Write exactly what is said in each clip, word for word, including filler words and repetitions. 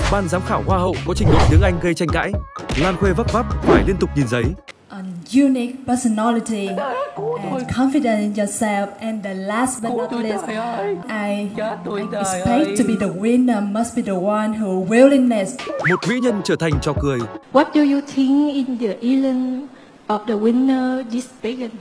ban giám khảo Hoa hậu có trình độ tiếng Anh gây tranh cãi. Lan Khuê vấp váp phải liên tục nhìn giấy. An unique personality and confidence in yourself, and the last but not least, I, I expect to be the winner must be the one who willingness. Một mỹ nhân trở thành trò cười. What do you think in the island of the winner this weekend?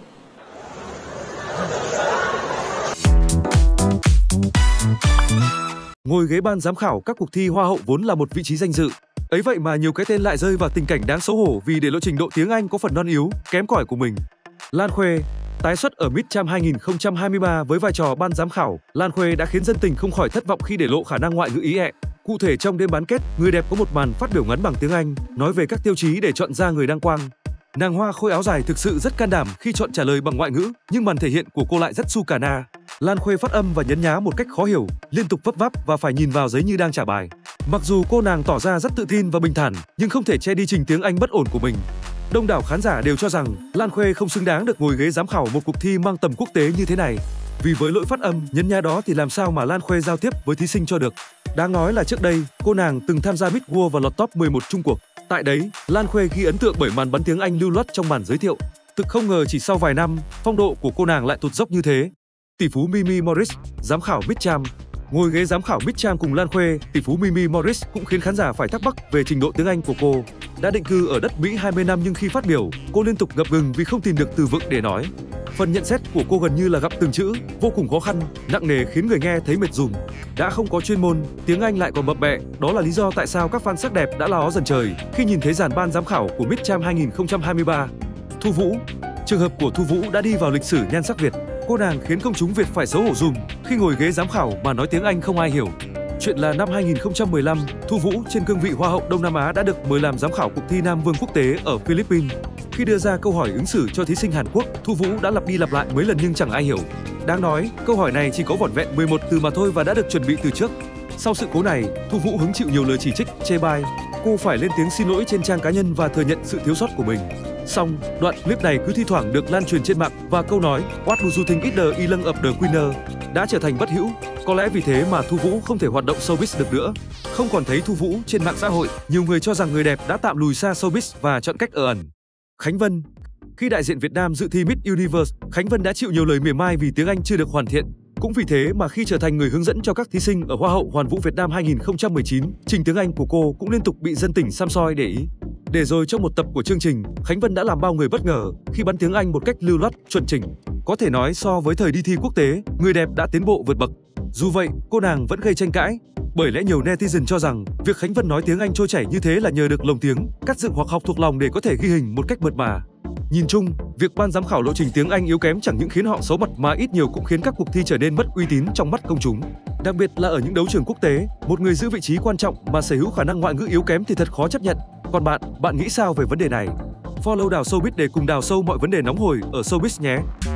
Ngồi ghế ban giám khảo các cuộc thi Hoa hậu vốn là một vị trí danh dự. Ấy vậy mà nhiều cái tên lại rơi vào tình cảnh đáng xấu hổ vì để lộ trình độ tiếng Anh có phần non yếu, kém cỏi của mình. Lan Khuê tái xuất ở Midterm hai nghìn không trăm hai mươi ba với vai trò ban giám khảo. Lan Khuê đã khiến dân tình không khỏi thất vọng khi để lộ khả năng ngoại ngữ ý ẹ. Cụ thể trong đêm bán kết, người đẹp có một màn phát biểu ngắn bằng tiếng Anh, nói về các tiêu chí để chọn ra người đăng quang. Nàng hoa khôi áo dài thực sự rất can đảm khi chọn trả lời bằng ngoại ngữ, nhưng màn thể hiện của cô lại rất su cà na. Lan Khuê phát âm và nhấn nhá một cách khó hiểu, liên tục vấp váp và phải nhìn vào giấy như đang trả bài. Mặc dù cô nàng tỏ ra rất tự tin và bình thản, nhưng không thể che đi trình tiếng Anh bất ổn của mình. Đông đảo khán giả đều cho rằng Lan Khuê không xứng đáng được ngồi ghế giám khảo một cuộc thi mang tầm quốc tế như thế này. Vì với lỗi phát âm, nhấn nhá đó thì làm sao mà Lan Khuê giao tiếp với thí sinh cho được. Đáng nói là trước đây, cô nàng từng tham gia Miss World và lọt top mười một chung cuộc. Tại đấy, Lan Khuê ghi ấn tượng bởi màn bắn tiếng Anh lưu loát trong màn giới thiệu. Thực không ngờ chỉ sau vài năm, phong độ của cô nàng lại tụt dốc như thế. Tỷ phú Mimi Morris, giám khảo Midterm. Ngồi ghế giám khảo Midterm cùng Lan Khuê, tỷ phú Mimi Morris cũng khiến khán giả phải thắc mắc về trình độ tiếng Anh của cô. Đã định cư ở đất Mỹ hai mươi năm nhưng khi phát biểu, cô liên tục ngập ngừng vì không tìm được từ vựng để nói. Phần nhận xét của cô gần như là gặp từng chữ, vô cùng khó khăn, nặng nề khiến người nghe thấy mệt rùm. Đã không có chuyên môn, tiếng Anh lại còn bập bẹ, đó là lý do tại sao các fan sắc đẹp đã la ó dần trời khi nhìn thấy dàn ban giám khảo của Midterm hai nghìn không trăm hai mươi ba. Thu Vũ. Trường hợp của Thu Vũ đã đi vào lịch sử nhan sắc Việt. Cô nàng khiến công chúng Việt phải xấu hổ dùm khi ngồi ghế giám khảo mà nói tiếng Anh không ai hiểu. Chuyện là năm hai nghìn không trăm mười lăm, Thu Vũ trên cương vị Hoa hậu Đông Nam Á đã được mời làm giám khảo cuộc thi Nam Vương quốc tế ở Philippines. Khi đưa ra câu hỏi ứng xử cho thí sinh Hàn Quốc, Thu Vũ đã lặp đi lặp lại mấy lần nhưng chẳng ai hiểu. Đáng nói, câu hỏi này chỉ có vỏn vẹn mười một từ mà thôi và đã được chuẩn bị từ trước. Sau sự cố này, Thu Vũ hứng chịu nhiều lời chỉ trích, chê bai. Cô phải lên tiếng xin lỗi trên trang cá nhân và thừa nhận sự thiếu sót của mình. Song, đoạn clip này cứ thi thoảng được lan truyền trên mạng và câu nói What do you think is the island of the winner đã trở thành bất hữu. Có lẽ vì thế mà Thu Vũ không thể hoạt động showbiz được nữa. Không còn thấy Thu Vũ trên mạng xã hội, nhiều người cho rằng người đẹp đã tạm lùi xa showbiz và chọn cách ở ẩn. Khánh Vân. Khi đại diện Việt Nam dự thi Miss Universe, Khánh Vân đã chịu nhiều lời mỉa mai vì tiếng Anh chưa được hoàn thiện. Cũng vì thế mà khi trở thành người hướng dẫn cho các thí sinh ở Hoa hậu Hoàn vũ Việt Nam hai nghìn không trăm mười chín, trình tiếng Anh của cô cũng liên tục bị dân tình săm soi để ý. Để rồi trong một tập của chương trình, Khánh Vân đã làm bao người bất ngờ khi bắn tiếng Anh một cách lưu loát, chuẩn chỉnh. Có thể nói so với thời đi thi quốc tế, người đẹp đã tiến bộ vượt bậc. Dù vậy, cô nàng vẫn gây tranh cãi, bởi lẽ nhiều netizen cho rằng việc Khánh Vân nói tiếng Anh trôi chảy như thế là nhờ được lồng tiếng, cắt dựng hoặc học thuộc lòng để có thể ghi hình một cách mượt mà. Nhìn chung, việc ban giám khảo lộ trình tiếng Anh yếu kém chẳng những khiến họ xấu mặt mà ít nhiều cũng khiến các cuộc thi trở nên mất uy tín trong mắt công chúng. Đặc biệt là ở những đấu trường quốc tế, một người giữ vị trí quan trọng mà sở hữu khả năng ngoại ngữ yếu kém thì thật khó chấp nhận. Còn bạn, bạn nghĩ sao về vấn đề này? Follow Đào Showbiz để cùng đào sâu mọi vấn đề nóng hổi ở Showbiz nhé!